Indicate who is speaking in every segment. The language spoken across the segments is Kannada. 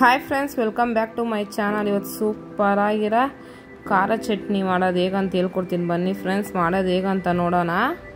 Speaker 1: Hi friends, welcome back to my channel. ಇವತ್ತು ಸೂಪರ್ ಆಗಿರೋ ಖಾರ ಚಟ್ನಿ ಮಾಡೋದು ಹೇಗಂತ ಹೇಳ್ಕೊಡ್ತೀನಿ ಬನ್ನಿ ಫ್ರೆಂಡ್ಸ್. ಮಾಡೋದು ಹೇಗಂತ ನೋಡೋಣ.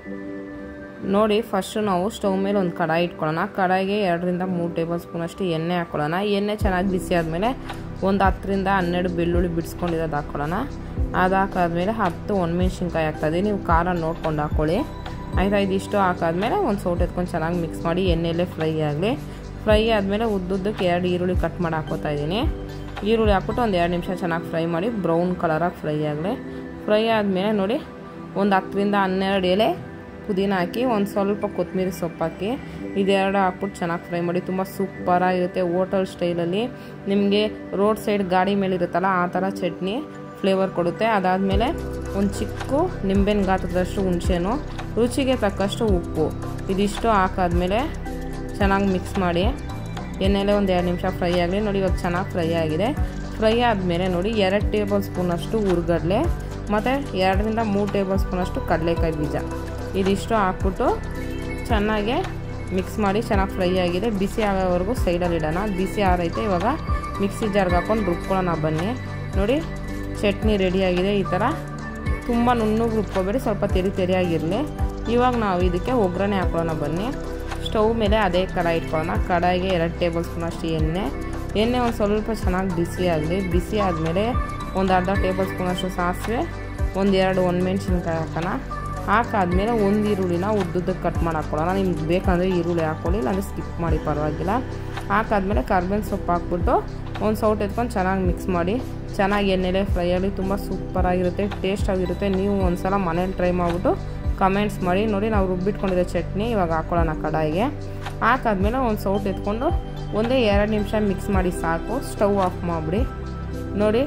Speaker 1: ನೋಡಿ, ಫಸ್ಟು ನಾವು ಸ್ಟವ್ ಮೇಲೆ ಒಂದು ಕಡಾಯಿ ಇಟ್ಕೊಳ್ಳೋಣ. ಕಡಾಯಿಗೆ 2 ರಿಂದ 3 ಟೇಬಲ್ ಸ್ಪೂನ್ ಅಷ್ಟು ಎಣ್ಣೆ ಹಾಕ್ಕೊಳ್ಳೋಣ. ಎಣ್ಣೆ ಚೆನ್ನಾಗಿ ಬಿಸಿ ಆದಮೇಲೆ ಒಂದು 10 ರಿಂದ 12 ಬೆಳ್ಳುಳ್ಳಿ ಬಿಡಿಸ್ಕೊಂಡಿರೋದು ಹಾಕ್ಕೊಳ್ಳೋಣ. ಅದು ಹಾಕಾದ್ಮೇಲೆ 10 ಒಣಮೆಣ್ಸಿನ್ಕಾಯಿ ಹಾಕ್ತಾಯಿದೆ. ನೀವು ಖಾರ ನೋಡ್ಕೊಂಡು ಹಾಕ್ಕೊಳ್ಳಿ ಆಯಿತಾ. ಇದಿಷ್ಟು ಹಾಕಾದ್ಮೇಲೆ ಒಂದು ಸೌಟ್ ಎತ್ಕೊಂಡು ಚೆನ್ನಾಗಿ ಮಿಕ್ಸ್ ಮಾಡಿ ಎಣ್ಣೆಯಲ್ಲೇ ಫ್ರೈ ಆಗಲಿ. ಫ್ರೈ ಆದಮೇಲೆ ಉದ್ದುದ್ದಕ್ಕೆ 2 ಈರುಳ್ಳಿ ಕಟ್ ಮಾಡಿ ಹಾಕೋತಾ ಇದ್ದೀನಿ. ಈರುಳ್ಳಿ ಹಾಕ್ಬಿಟ್ಟು ಒಂದು 2 ನಿಮಿಷ ಚೆನ್ನಾಗಿ ಫ್ರೈ ಮಾಡಿ ಬ್ರೌನ್ ಕಲರಾಗಿ ಫ್ರೈ ಆಗಲಿ. ಫ್ರೈ ಆದಮೇಲೆ ನೋಡಿ, ಒಂದು 10 ರಿಂದ 12 ಎಲೆ ಪುದೀನ ಹಾಕಿ, ಒಂದು ಸ್ವಲ್ಪ ಕೊತ್ತಂಬರಿ ಸೊಪ್ಪು ಹಾಕಿ, ಇದೆರಡು ಹಾಕ್ಬಿಟ್ಟು ಚೆನ್ನಾಗಿ ಫ್ರೈ ಮಾಡಿ. ತುಂಬ ಸೂಪರಾಗಿರುತ್ತೆ. ಹೋಟೆಲ್ ಸ್ಟೈಲಲ್ಲಿ ನಿಮಗೆ ರೋಡ್ ಸೈಡ್ ಗಾಡಿ ಮೇಲೆ ಇರುತ್ತಲ್ಲ ಆ ಥರ ಚಟ್ನಿ ಫ್ಲೇವರ್ ಕೊಡುತ್ತೆ. ಅದಾದಮೇಲೆ ಒಂದು ಚಿಕ್ಕ ನಿಂಬೆಹಣ್ಣು ಗಾತ್ರದಷ್ಟು ಹುಣಸೆಹಣ್ಣು, ರುಚಿಗೆ ತಕ್ಕಷ್ಟು ಉಪ್ಪು, ಇದಿಷ್ಟು ಹಾಕಾದ್ಮೇಲೆ ಚೆನ್ನಾಗಿ ಮಿಕ್ಸ್ ಮಾಡಿ ಎಣ್ಣೆಲೆ ಒಂದು 2 ನಿಮಿಷ ಫ್ರೈ ಆಗಲಿ. ನೋಡಿ, ಇವಾಗ ಚೆನ್ನಾಗಿ ಫ್ರೈ ಆಗಿದೆ. ಫ್ರೈ ಆದಮೇಲೆ ನೋಡಿ 2 ಟೇಬಲ್ ಸ್ಪೂನಷ್ಟು ಹುರ್ಗಡ್ಲೆ ಮತ್ತು 2 ರಿಂದ 3 ಟೇಬಲ್ ಸ್ಪೂನಷ್ಟು ಕಡಲೆಕಾಯಿ ಬೀಜ, ಇದಿಷ್ಟು ಹಾಕ್ಬಿಟ್ಟು ಚೆನ್ನಾಗಿ ಮಿಕ್ಸ್ ಮಾಡಿ ಚೆನ್ನಾಗಿ ಫ್ರೈ ಆಗಿದೆ. ಬಿಸಿ ಆಗೋವರೆಗೂ ಸೈಡಲ್ಲಿ ಇಡೋಣ. ಬಿಸಿ ಆರೈತೆ. ಇವಾಗ ಮಿಕ್ಸಿ ಜಾರ್ಗೆ ಹಾಕ್ಕೊಂಡು ರುಬ್ಕೊಳ್ಳೋಣ ಬನ್ನಿ. ನೋಡಿ, ಚಟ್ನಿ ರೆಡಿಯಾಗಿದೆ. ಈ ಥರ ತುಂಬ ನುಣ್ಣಗೆ ರುಬ್ಕೋಬೇಡಿ, ಸ್ವಲ್ಪ ತೆರಿಯಾಗಿರಲಿ. ಇವಾಗ ನಾವು ಇದಕ್ಕೆ ಒಗ್ಗರಣೆ ಹಾಕೊಳ್ಳೋಣ ಬನ್ನಿ. ಸ್ಟವ್ ಮೇಲೆ ಅದೇ ಕಡಾಯಿ ಇಟ್ಕೊಳ್ಳೋಣ. ಕಡಾಯಿಗೆ 2 ಟೇಬಲ್ ಸ್ಪೂನ್ ಅಷ್ಟು ಎಣ್ಣೆ ಒಂದು ಸ್ವಲ್ಪ ಚೆನ್ನಾಗಿ ಬಿಸಿ ಆಗಲಿ. ಬಿಸಿ ಆದಮೇಲೆ ಒಂದು ಅರ್ಧ ಟೇಬಲ್ ಸ್ಪೂನ್ ಅಷ್ಟು ಸಾಸಿವೆ, 1-2 ಒಣಮೆಣ್ಸಿನ್ಕಾಯಿ ಹಾಕೋಣ. ಹಾಕಾದ್ಮೇಲೆ ಒಂದು ಈರುಳ್ಳಿನ ಉದ್ದುದ್ದಕ್ಕೆ ಕಟ್ ಮಾಡಿ ಹಾಕ್ಕೊಳ್ಳೋಣ. ನಿಮ್ಗೆ ಬೇಕಂದರೆ ಈರುಳ್ಳಿ ಹಾಕ್ಕೊಳ್ಳಿ, ಇಲ್ಲಾಂದರೆ ಸ್ಕಿಪ್ ಮಾಡಿ ಪರವಾಗಿಲ್ಲ. ಹಾಕಾದ್ಮೇಲೆ ಕರ್ಬೇವಿನ ಸೊಪ್ಪು ಹಾಕ್ಬಿಟ್ಟು ಒಂದು ಸೌಟ್ ಎತ್ಕೊಂಡು ಚೆನ್ನಾಗಿ ಮಿಕ್ಸ್ ಮಾಡಿ ಚೆನ್ನಾಗಿ ಎಣ್ಣೆಲೆ ಫ್ರೈ ಆಗಲಿ. ತುಂಬ ಸೂಪರಾಗಿರುತ್ತೆ, ಟೇಸ್ಟಾಗಿರುತ್ತೆ. ನೀವು ಒಂದು ಸಲ ಮನೇಲಿ ಟ್ರೈ ಮಾಡಿಬಿಟ್ಟು ಕಮೆಂಟ್ಸ್ ಮಾಡಿ. ನೋಡಿ, ನಾವು ರುಬ್ಬಿಟ್ಕೊಂಡಿರೋ ಚಟ್ನಿ ಇವಾಗ ಹಾಕ್ಕೊಳ್ಳೋಣ ಕಡಾಯಿಗೆ. ಹಾಕಾದ್ಮೇಲೆ ಒಂದು ಸೌಟ್ ಎತ್ಕೊಂಡು 1-2 ನಿಮಿಷ ಮಿಕ್ಸ್ ಮಾಡಿ ಸಾಕು. ಸ್ಟವ್ ಆಫ್ ಮಾಡಿಬಿಡಿ. ನೋಡಿ,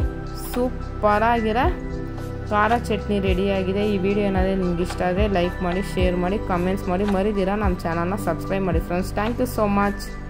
Speaker 1: ಸೂಪರಾಗಿರೋ ಖಾರ ಚಟ್ನಿ ರೆಡಿಯಾಗಿದೆ. ಈ ವಿಡಿಯೋ ಏನಾದರೂ ನಿಮ್ಗೆ ಇಷ್ಟ ಆದರೆ ಲೈಕ್ ಮಾಡಿ, ಶೇರ್ ಮಾಡಿ, ಕಮೆಂಟ್ಸ್ ಮಾಡಿ. ಮರಿದಿರಾ ನಮ್ಮ ಚಾನಲ್ನ ಸಬ್ಸ್ಕ್ರೈಬ್ ಮಾಡಿ friends. Thank you so much.